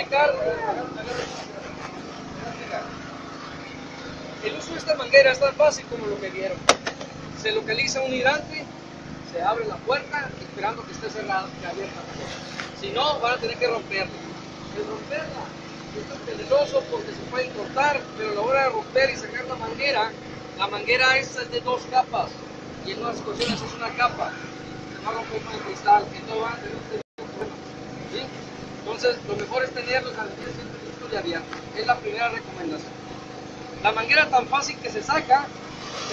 explicar. El uso de esta manguera es tan fácil como lo que vieron. Se localiza un hidrante, se abre la puerta esperando que esté cerrada, que abierta. Si no, van a tener que romperla. El romperla es peligroso porque se puede cortar, pero a la hora de romper y sacar la manguera es de 2 capas y en unas ocasiones es una capa. Se va a romper con el cristal, entonces van a tener problemas. ¿Sí? Entonces, lo mejor es tenerlos al 100% listos y abiertos. Es la primera recomendación. La manguera tan fácil que se saca, el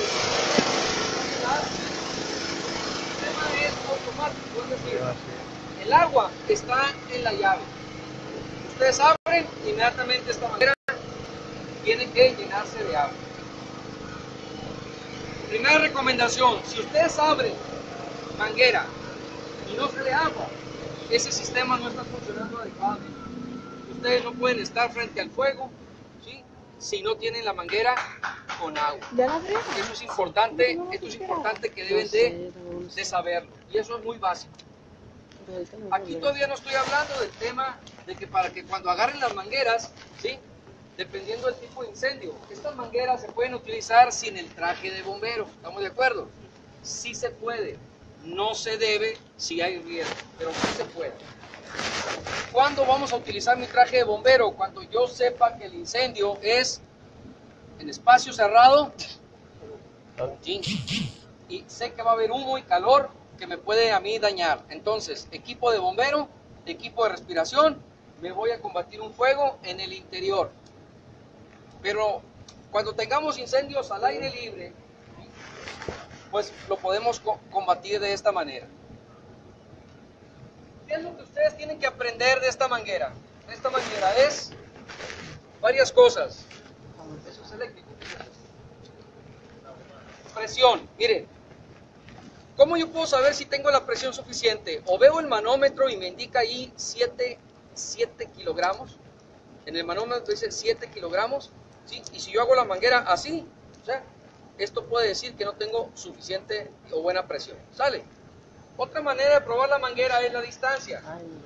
sistema es automático, es decir, el agua está en la llave. Ustedes abren, inmediatamente esta manguera tiene que llenarse de agua. Primera recomendación, si ustedes abren manguera y no sale agua, ese sistema no está funcionando adecuadamente. Ustedes no pueden estar frente al fuego, ¿sí?, si no tienen la manguera con agua. Eso es importante, esto es importante que deben de saberlo, y eso es muy básico. Aquí todavía no estoy hablando del tema de que para que cuando agarren las mangueras, ¿sí?, dependiendo del tipo de incendio, estas mangueras se pueden utilizar sin el traje de bombero, ¿estamos de acuerdo? Sí se puede, no se debe si hay riesgo, pero sí se puede. ¿Cuándo vamos a utilizar mi traje de bombero? Cuando yo sepa que el incendio es en espacio cerrado, ¿sí?, y sé que va a haber humo y calor que me puede a mí dañar. Entonces, equipo de bombero, equipo de respiración, me voy a combatir un fuego en el interior. Pero cuando tengamos incendios al aire libre, pues lo podemos combatir de esta manera. ¿Qué es lo que ustedes tienen que aprender de esta manguera? Esta manguera es varias cosas. Eso es eléctrico. Presión, miren. ¿Cómo yo puedo saber si tengo la presión suficiente? O veo el manómetro y me indica ahí 7 kilogramos. En el manómetro dice 7 kilogramos. ¿Sí? Y si yo hago la manguera así, o sea, esto puede decir que no tengo suficiente o buena presión. ¿Sale? Otra manera de probar la manguera es la distancia.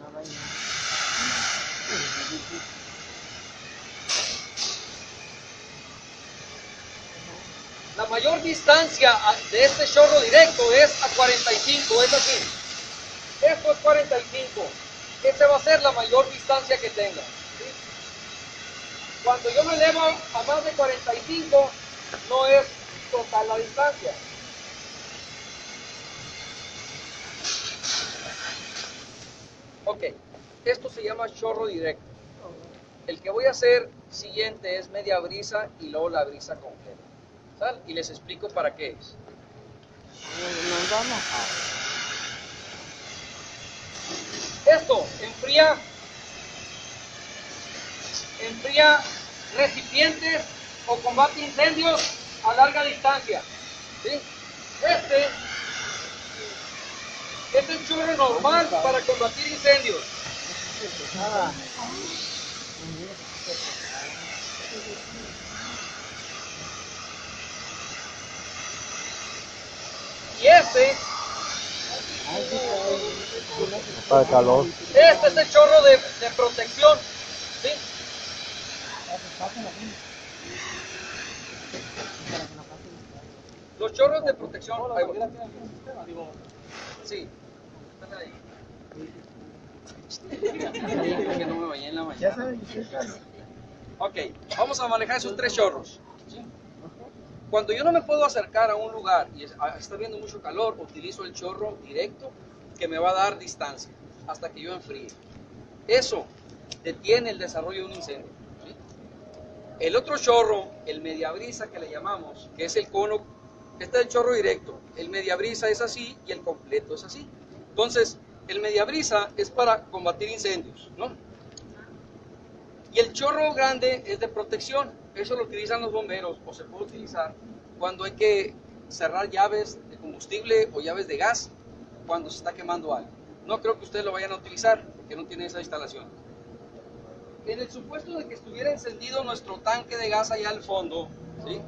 La mayor distancia de este chorro directo es a 45, es así. Esto es 45. Esta va a ser la mayor distancia que tenga. ¿Sí? Cuando yo me elevo a más de 45, no es total la distancia. Ok, esto se llama chorro directo. El que voy a hacer siguiente es media brisa y luego la brisa completa. ¿Sale? Y les explico para qué es. Esto enfría recipientes o combate incendios a larga distancia. ¿Sí? Este es el chorro normal para combatir incendios. Y este para calor. Este es el chorro de protección. ¿Sí? Los chorros de protección. Ahí voy. Sí. Que no me bañé en la mañana. Ok, vamos a manejar esos 3 chorros. ¿Sí? Cuando yo no me puedo acercar a un lugar y está habiendo mucho calor, utilizo el chorro directo que me va a dar distancia hasta que yo enfríe. Eso detiene el desarrollo de un incendio. ¿Sí? El otro chorro, el media brisa que le llamamos, que es el cono, este es el chorro directo, el media brisa es así y el completo es así. Entonces, el media brisa es para combatir incendios, ¿no? Y el chorro grande es de protección. Eso lo utilizan los bomberos o se puede utilizar cuando hay que cerrar llaves de combustible o llaves de gas cuando se está quemando algo. No creo que ustedes lo vayan a utilizar porque no tienen esa instalación. En el supuesto de que estuviera encendido nuestro tanque de gas allá al fondo, ¿sí?,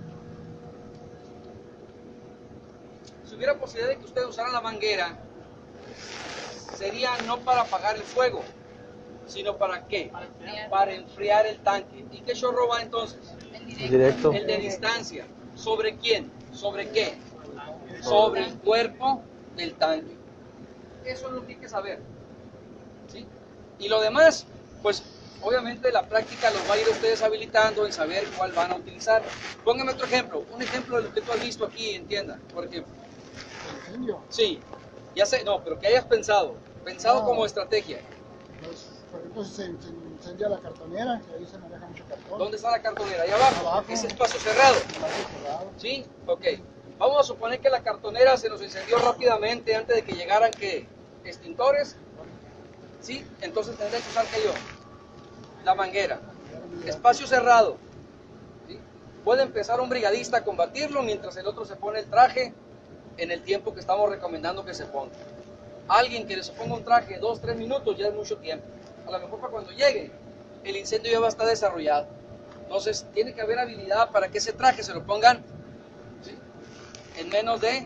si hubiera posibilidad de que ustedes usaran la manguera, sería no para apagar el fuego, sino ¿para qué? Para enfriar el tanque. ¿Y qué chorro va entonces? Directo. El de distancia. ¿Sobre quién? ¿Sobre qué? Sobre el cuerpo del tanque. Eso es lo que hay que saber. ¿Sí? Y lo demás, pues obviamente la práctica los va a ir ustedes habilitando en saber cuál van a utilizar. Póngame otro ejemplo, un ejemplo de lo que tú has visto aquí en tienda, por ejemplo. ¿Incendio? Sí, ya sé, no, pero que hayas pensado como estrategia. Pues, por ejemplo, si se incendia la cartonera, que ahí se maneja mucho cartón. ¿Dónde está la cartonera? Ahí abajo, Abajo. ese espacio cerrado. Espacio cerrado. ¿Sí? Ok. Vamos a suponer que la cartonera se nos incendió rápidamente antes de que llegaran, ¿qué? Extintores. ¿Sí? Entonces tendré que usar, ¿qué yo? La manguera. Espacio cerrado. ¿Sí? Puede empezar un brigadista a combatirlo mientras el otro se pone el traje en el tiempo que estamos recomendando que se ponga. Alguien que se ponga un traje 2-3 minutos ya es mucho tiempo. A lo mejor para cuando llegue el incendio ya va a estar desarrollado. Entonces tiene que haber habilidad para que ese traje se lo pongan, ¿sí?, en menos de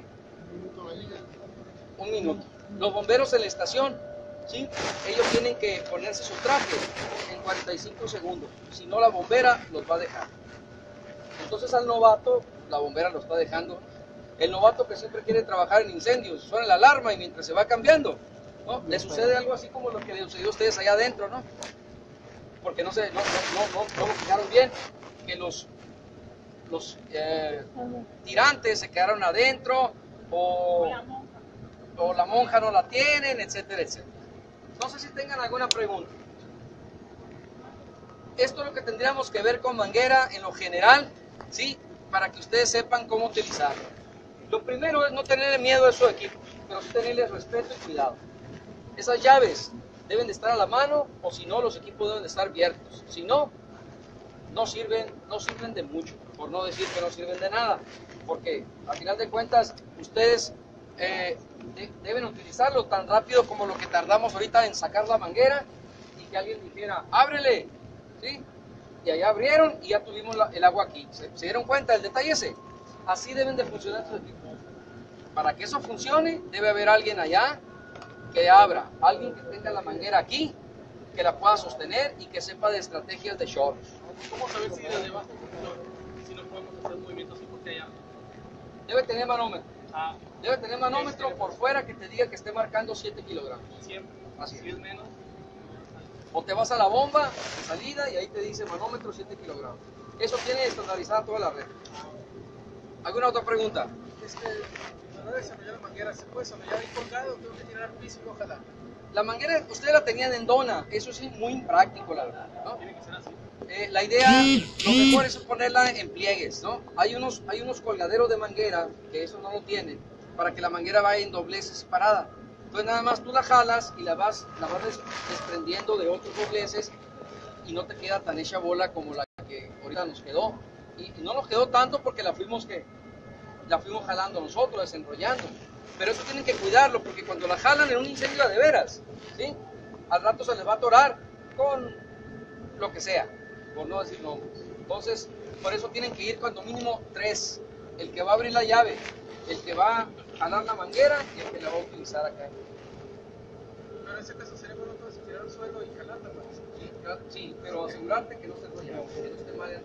un minuto. Los bomberos en la estación, ¿sí?, ellos tienen que ponerse su traje en 45 segundos. Si no, la bombera los va a dejar. Entonces al novato, la bombera lo está dejando. El novato que siempre quiere trabajar en incendios, suena la alarma y mientras se va cambiando, ¿no?, le sucede algo así como lo que le sucedió a ustedes allá adentro, ¿no? Porque no lo fijaron bien, que los tirantes se quedaron adentro, o la monja no la tienen, etcétera, etcétera. No sé si tengan alguna pregunta. Esto es lo que tendríamos que ver con manguera en lo general, ¿sí?, para que ustedes sepan cómo utilizarlo. Lo primero es no tenerle miedo a esos equipos, pero sí tenerle respeto y cuidado. Esas llaves deben de estar a la mano, o si no, los equipos deben de estar abiertos. Si no, no sirven de mucho, por no decir que no sirven de nada, porque al final de cuentas ustedes deben utilizarlo tan rápido como lo que tardamos ahorita en sacar la manguera y que alguien dijera, ábrele, ¿sí? Y allá abrieron y ya tuvimos el agua aquí. ¿Se dieron cuenta del detalle ese? Así deben de funcionar estos equipos. Para que eso funcione, debe haber alguien allá que abra, alguien que tenga la manguera aquí, que la pueda sostener y que sepa de estrategias de chorros. ¿Cómo saber si de debajo si no podemos hacer movimientos así porque allá? Debe tener manómetro. Ah, Debe tener manómetro por fuera que te diga que esté marcando 7 kilogramos. siempre. Así es. Si es menos, O te vas a la bomba de salida y ahí te dice manómetro 7 kilogramos. Eso tiene estandarizada toda la red. ¿Alguna otra pregunta? a la hora de desarrollar la manguera, ¿se puede desarrollar ahí colgado o tengo que tirar al piso y ojalá? La manguera, ustedes la tenían en dona, eso sí, muy impráctico, la verdad, ¿no? Tiene que ser así. La idea, lo mejor es ponerla en pliegues, ¿no? Hay unos colgaderos de manguera, que eso no lo tienen, para que la manguera vaya en doblez separada. Entonces nada más tú la jalas y la vas desprendiendo de otros dobleces y no te queda tan hecha bola como la que ahorita nos quedó. Y no nos quedó tanto porque la fuimos jalando nosotros, desenrollando. Pero eso tienen que cuidarlo, porque cuando la jalan en un incendio de veras, ¿sí?, al rato se les va a atorar con lo que sea, por no decir nombres. Entonces, por eso tienen que ir cuando mínimo 3. El que va a abrir la llave, el que va a jalar la manguera y el que la va a utilizar acá. Pero en ese caso sería bueno entonces tirar al suelo y jalarla, ¿no? Sí, pero asegurarte que no esté enrollado, que no esté mal.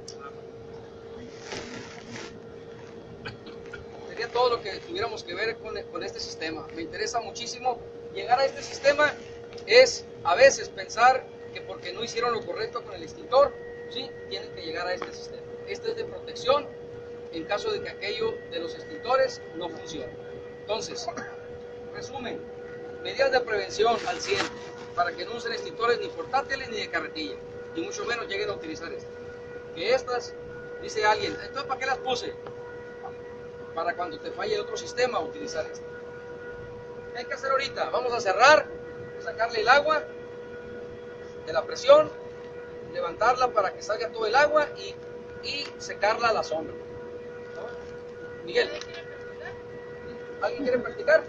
Sería todo lo que tuviéramos que ver con este sistema. Me interesa muchísimo llegar a este sistema. Es a veces pensar que porque no hicieron lo correcto con el extintor, ¿sí?, tienen que llegar a este sistema. Este es de protección en caso de que aquello de los extintores no funcione. Entonces, resumen, medidas de prevención al 100 para que no usen extintores ni portátiles ni de carretilla, y mucho menos lleguen a utilizar estas. Que estas, dice alguien, entonces ¿para qué las puse? Para cuando te falle el otro sistema utilizar esto. ¿Qué hay que hacer ahorita? Vamos a cerrar, sacarle el agua de la presión, levantarla para que salga todo el agua y secarla a la sombra. Miguel, ¿alguien quiere practicar?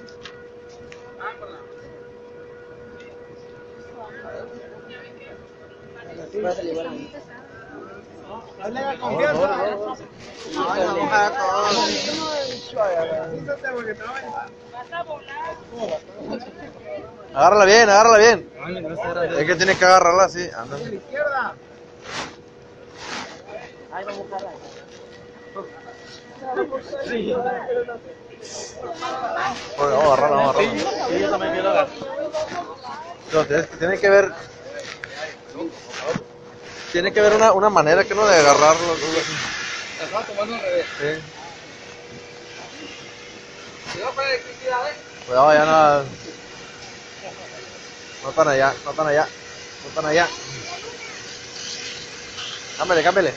Dale confianza. No, Porque te va a Vas a volar. Agárrala bien, agárrala bien. Ay, no está grande. Es que tienes que agarrarla así. Anda. A la izquierda. Vamos a agarrarla, vamos a agarrarla. Sí, yo también quiero agarrar. No, tiene que ver. Tiene que ver una manera que no de agarrarlo. Las vas tomando al revés. Sí. Cuidado con la electricidad, Cuidado, ya no. No están allá, no están allá. No están allá. Cámbiale, cámbiale.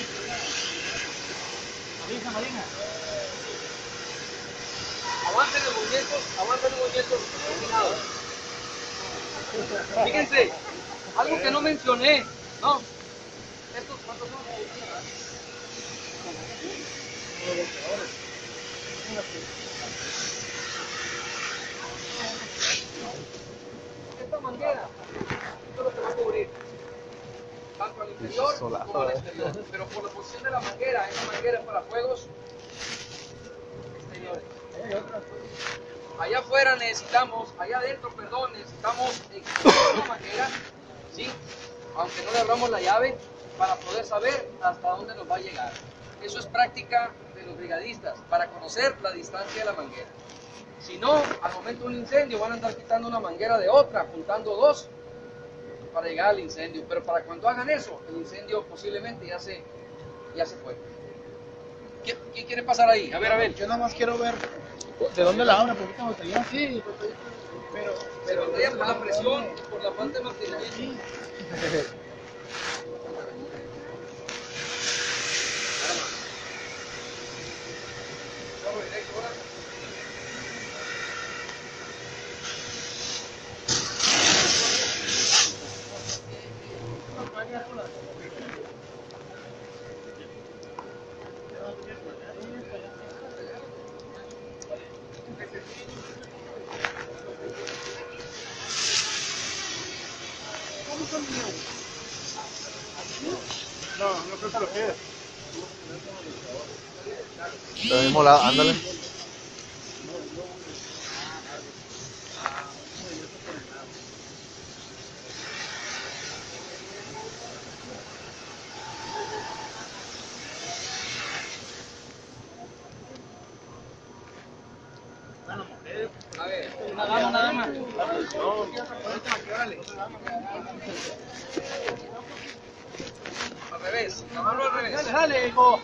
Aguanten los movimientos combinados. Fíjense, algo que no mencioné, ¿no? ¿Estos cuántos son? Esta manguera, esto es lo que va a cubrir, tanto al interior como al exterior. Pero por la posición de la manguera, esta manguera es para fuegos exteriores. Allá afuera necesitamos, allá adentro, perdón, necesitamos una manguera, ¿sí? Aunque no le abramos la llave, para poder saber hasta dónde nos va a llegar. Eso es práctica de los brigadistas, para conocer la distancia de la manguera. Si no, al momento de un incendio van a andar quitando una manguera de otra, juntando dos para llegar al incendio. Pero para cuando hagan eso, el incendio posiblemente ya se fue. ¿Quién quiere pasar ahí? A ver. Yo nada más quiero ver de dónde la abre, porque esta botella sí, Pero por la presión, por la falta de mantenimiento. no creo que lo quede. Del mismo lado, ándale. A ver, nada más. Al revés, la mano al revés. Dale, hijo.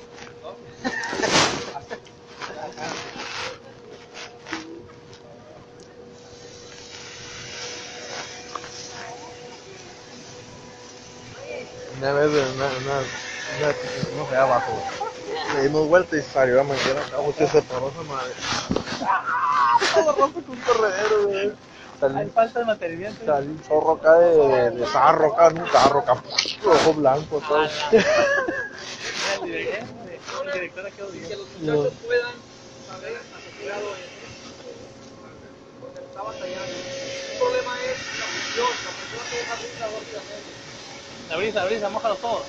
Una vez, no sé, abajo. Le dimos vuelta y salió la manguera. Usted se paró esa madre. Todo rompe con un corredero, güey. Hay falta de mantenimiento. Salió un chorro acá de sarro, acá en un carro, acá. Ojo blanco, todo. El director aquí Que odia. los muchachos puedan saber asociado porque está batallando. El problema es la presión se deja abrir rápidamente. La brisa, mójalo todo.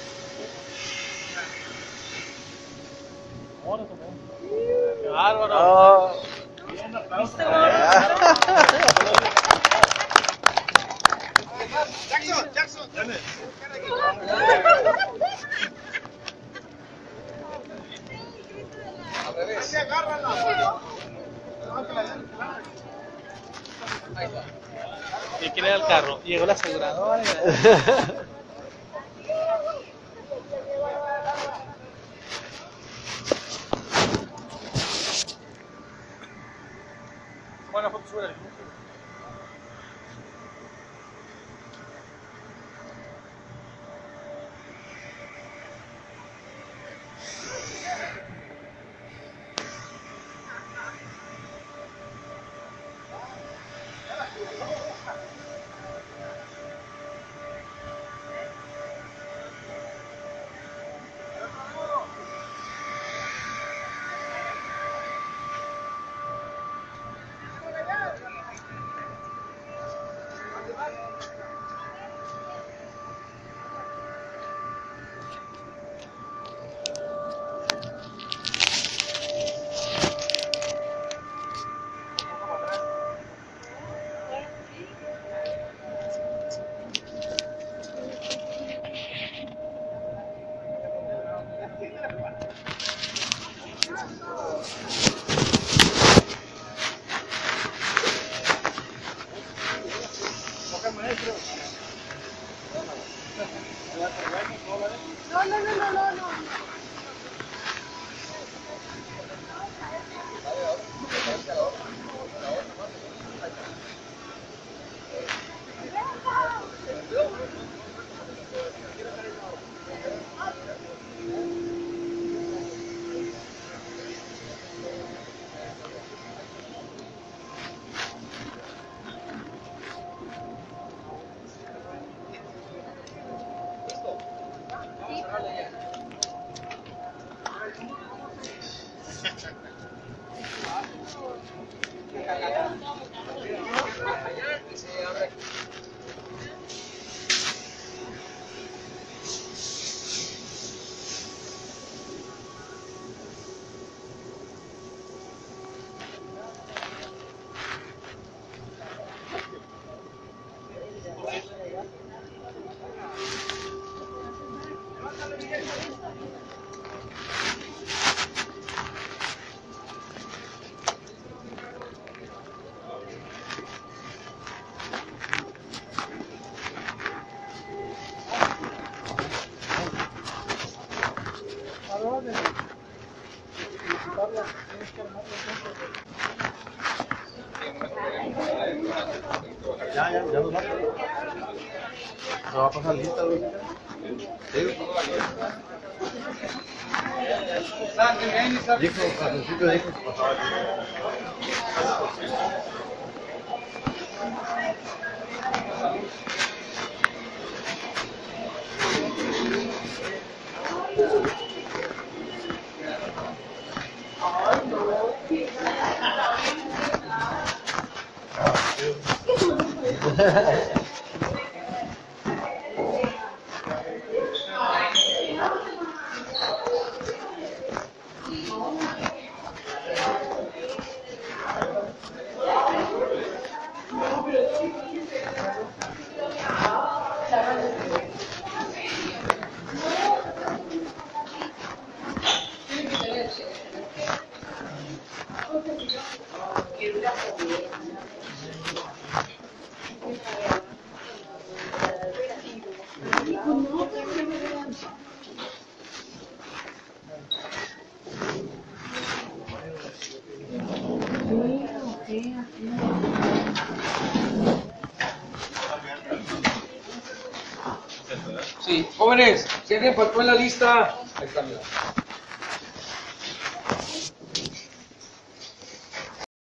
Qué bárbaro. Ah. Bien, aplausos. Jackson. Al revés. Sí, agárrala. Ahí está. ¿Y quién era el carro? Llegó la aseguradora. Buena foto, sube. Ya nos va. Se va a pasar lista, güey. Sí. Dijo, al principio dijo que pasaba lista. Sí, jóvenes, si alguien faltó en la lista, ahí está, mira.